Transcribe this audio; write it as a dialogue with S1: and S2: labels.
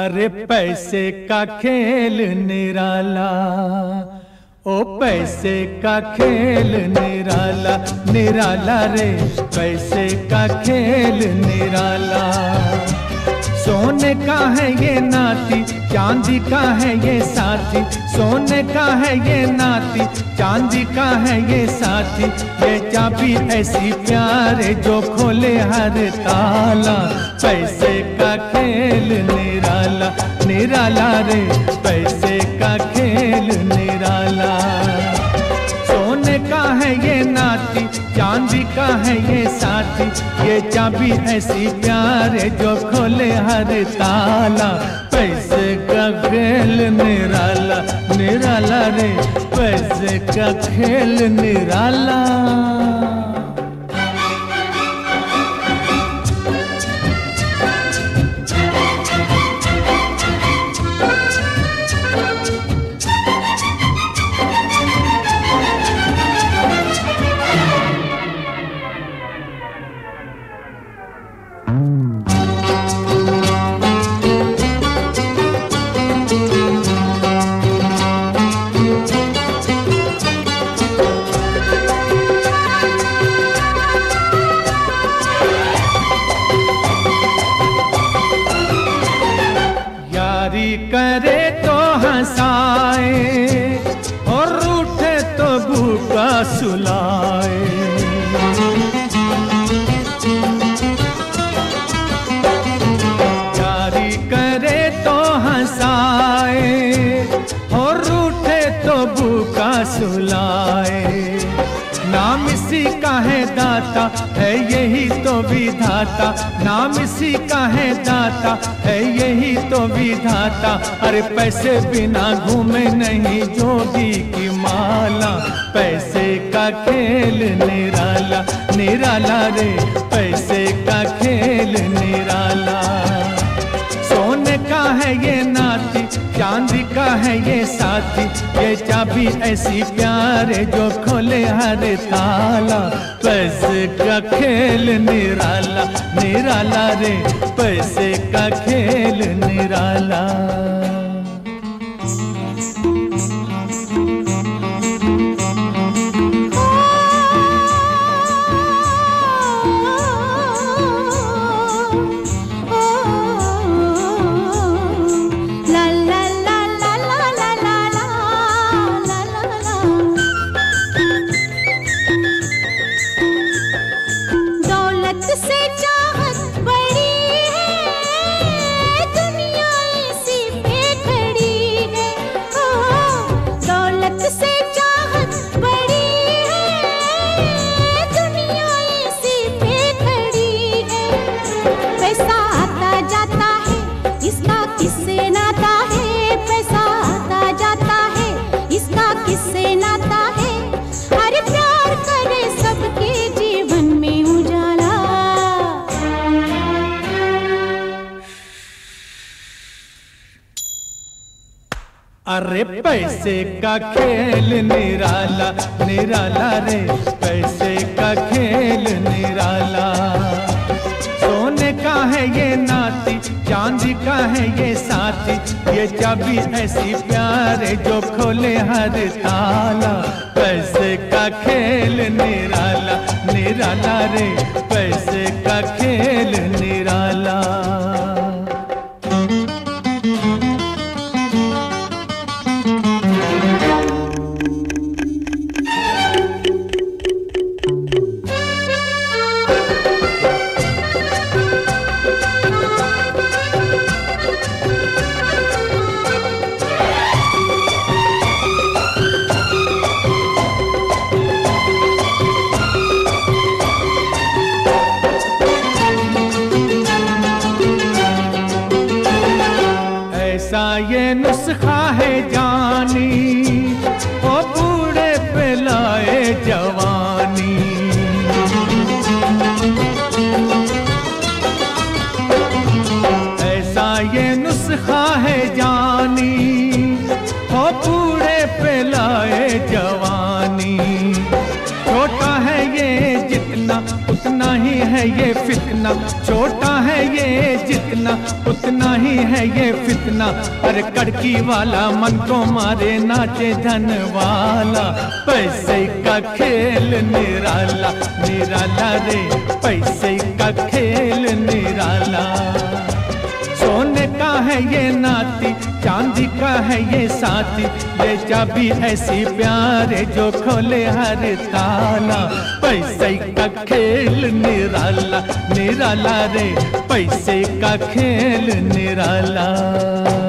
S1: अरे पैसे का खेल निराला, ओ पैसे का खेल निराला, निराला रे पैसे का खेल निराला। सोने का है ये नाती, चांदी का है ये साथी, सोने का है ये नाती, चांदी का है ये साथी। ये चाबी ऐसी प्यारे जो खोले हर ताला। पैसे का खेल निराला, निराला रे पैसे का खेल निराला। सोने का है ये नाती, चांदी का है ये साथी, ये चाबी ऐसी प्यारे जो खोले हर ताला। पैसे का खेल निराला, निराला रे पैसे का खेल निराला। करे तो हंसाए और रूठे तो भूखा सुलाए। यारी करे तो हंसाए और रूठे तो भूखा सुलाए। नाम इसी का है दाता, है यही तो विधाता। नाम इसी का है दाता, है यही तो विधाता। अरे पैसे बिना घूमे नहीं जोगी की माला। पैसे का खेल निराला, निराला रे पैसे का खेल निराला। सोने का है ये नाती, चांदी का है ये साथी, ये चाबी ऐसी प्यारे जो खोले हर ताला। पैसे का खेल निराला, निराला रे पैसे का खेल निराला। अरे पैसे का खेल निराला, निराला रे पैसे का खेल निराला। सोने का है ये नाती, चांदी का है ये साथी, ये चाबी ऐसी प्यारे जो खोले हर ताला। पैसे का खेल निराला, निराला रे पैसे का खेल निराला। ऐसा ये नुस्खा है जानी, ओ बूढ़े पे लाए जवानी। ऐसा ये नुस्खा है जानी, ओ बूढ़े पे लाए जवानी। छोटा है ये जितना, उतना ही है ये फितना, छोटा है ये जितना उतना ही है ये फितना। अरे कड़की वाला मन को मारे नाचे धन वाला, पैसे का खेल निराला निराला रे, पैसे का खेल निराला। सोने का है ये नाती, चांदी का है ये साथी, ये चाबी ऐसी प्यारे जो खोले हर ताला। पैसे का खेल निराला निराला रे, पैसे का खेल निराला।